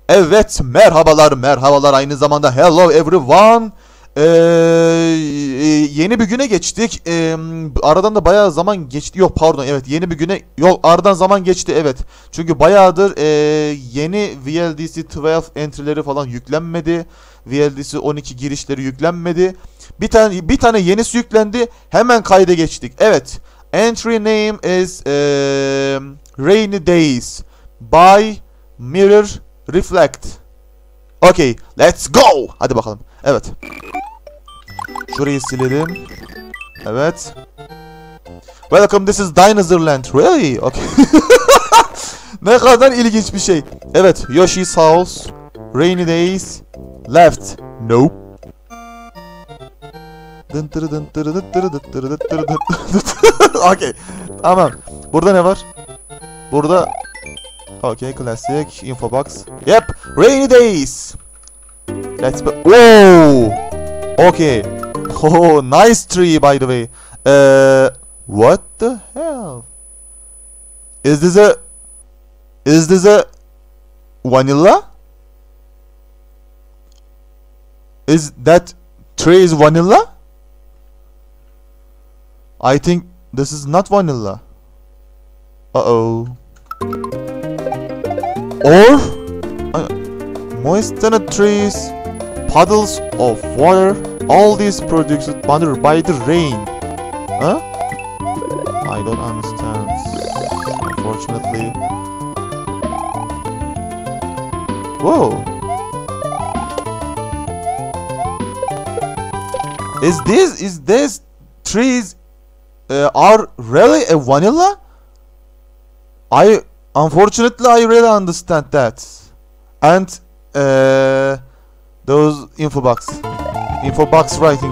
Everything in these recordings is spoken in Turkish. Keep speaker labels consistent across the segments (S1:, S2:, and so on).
S1: Evet, merhabalar, aynı zamanda hello everyone. Yeni bir güne geçtik. Aradan da bayağı zaman geçti. Yok pardon, evet yeni bir güne. Yok, aradan zaman geçti, evet. Çünkü bayağıdır yeni VLDC 12 entry'leri falan yüklenmedi. VLDC 12 girişleri yüklenmedi. Bir tane yenisi yüklendi. Hemen kayda geçtik. Evet. Entry name is Rainy Days by Mirror Reflect. Okay, let's go. Hadi bakalım. Evet. Şurayı silelim. Evet. Welcome, this is Dinosaur Land. Really? Okay. Ne kadar ilginç bir şey. Evet, Yoshi's House. Rainy Days. Left. Nope. Okay. Tamam. Burada ne var? Burada okay, classic info box. Yep, Rainy Days. Let's go. Whoa. Okay. Oh, nice tree by the way. What the hell? Is this a vanilla? Is that tree is vanilla? I think this is not vanilla. Uh-oh. Or moistened trees, puddles of water, all these produced by the rain. Huh? I don't understand, unfortunately. Whoa. Is this trees are really a vanilla? Unfortunately, I really understand that. And those info box writing.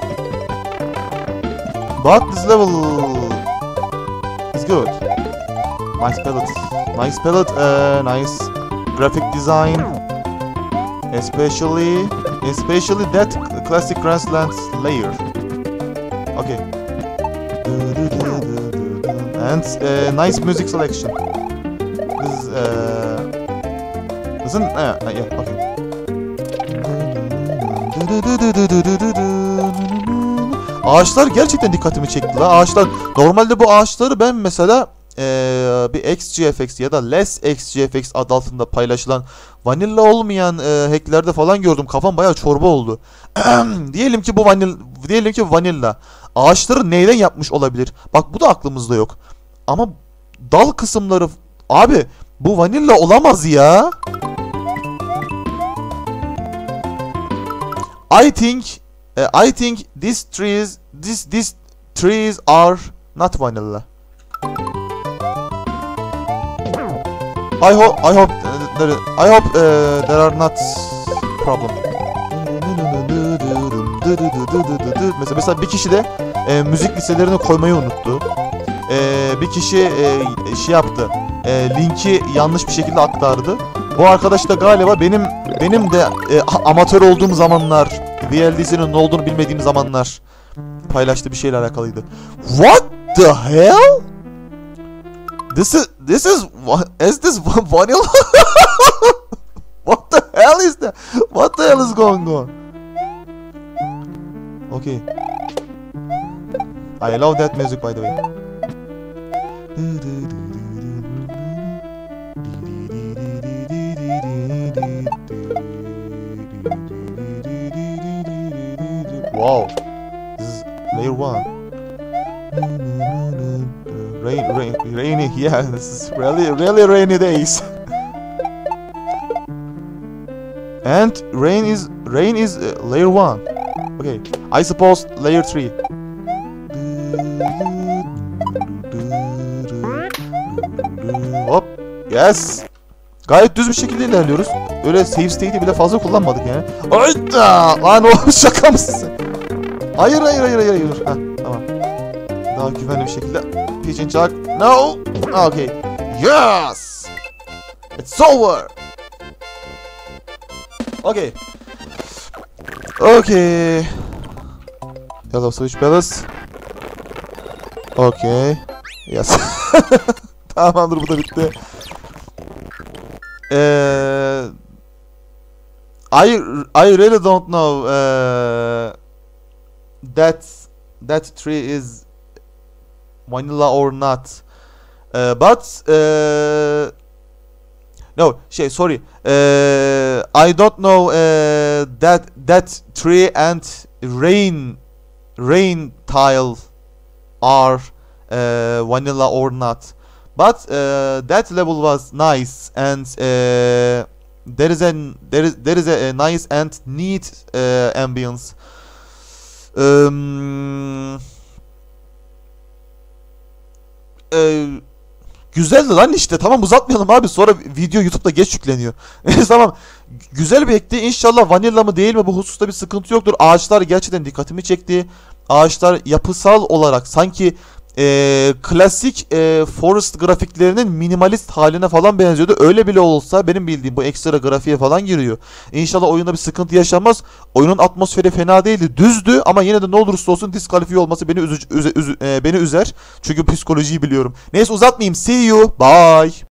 S1: But this level is good. Nice palette, nice graphic design, especially that classic grasslands layer. Okay. And nice music selection. This is yeah, okay. Ağaçlar gerçekten dikkatimi çekti la. Ağaçlar, normalde bu ağaçları ben mesela bir XGFX ya da Less XGFX adı altında paylaşılan vanilla olmayan hacklerde falan gördüm. Kafam bayağı çorba oldu. Diyelim ki vanilla. Ağaçları neyden yapmış olabilir? Bak, bu da aklımızda yok. Ama dal kısımları, abi bu vanilla olamaz ya. I think these trees are not vanilla. I hope there are not problem. Mesela bir kişi de müzik listelerini koymayı unuttu. Bir kişi şey yaptı. Linki yanlış bir şekilde aktardı. Bu arkadaş da galiba benim de amatör olduğum zamanlar, VLDC'nin ne olduğunu bilmediğim zamanlar paylaştığı bir şeyle alakalıydı. What the hell? This is vanilla? What the hell is that? What the hell is going on? Okay. I love that music, by the way. Wow. This is layer 1. Rainy, yeah, this is really rainy days. And rain is layer 1. Okay, I suppose layer 3. Hop, yes. Gayet düz bir şekilde ilerliyoruz. Öyle save state'i bile fazla kullanmadık yani. Ayda! Lan o şaka mısın? Hayır. Ha, tamam. Daha güvenli bir şekilde. Pigeon Chuck. No. Okay. Yes. It's over. Okay. Hello Switch Palace. Okay. Yes. Tamamdır, bu da bitti. I really don't know that tree is vanilla or not. But no, sorry. I don't know that tree and rain tile are vanilla or not. But that level was nice, and there is a nice and neat ambience. Güzeldi lan işte. Tamam, uzatmayalım abi. Sonra video YouTube'da geç yükleniyor. Tamam. Güzel bir ekti. İnşallah vanilla mı değil mi, bu hususta bir sıkıntı yoktur. Ağaçlar gerçekten dikkatimi çekti. Ağaçlar yapısal olarak sanki klasik Forest grafiklerinin minimalist haline falan benziyordu. Öyle bile olsa benim bildiğim bu ekstra grafiğe falan giriyor. İnşallah oyunda bir sıkıntı yaşanmaz. Oyunun atmosferi fena değildi. Düzdü ama yine de ne olursa olsun diskalifiye olması beni üzer. Çünkü psikolojiyi biliyorum. Neyse, uzatmayayım. See you. Bye.